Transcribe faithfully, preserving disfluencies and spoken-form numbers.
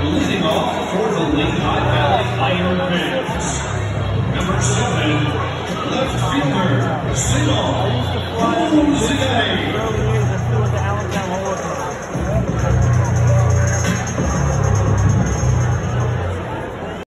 Leading off for the Lehigh Valley Iron Pigs, number seven, left fielder, Sinal.